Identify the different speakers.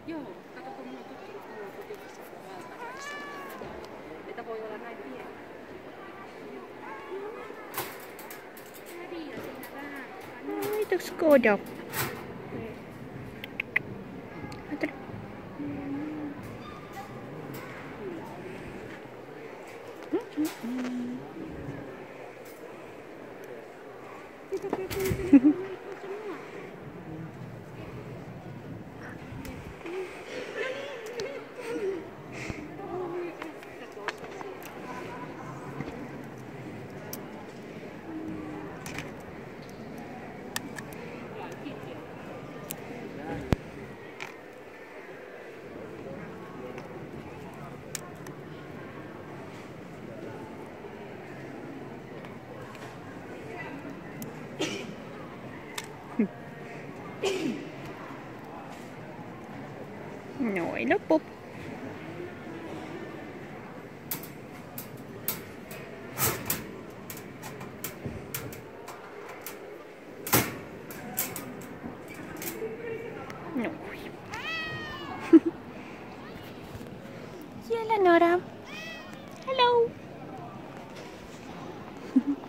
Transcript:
Speaker 1: Joo, kato kun minä olen tottunut olla kotikissa valtaväissä. Että voi olla näin pieni. Häviä siinä vähän.
Speaker 2: Mitäs Koda? Noin loppu. Noin. Siellä Nora. Hello.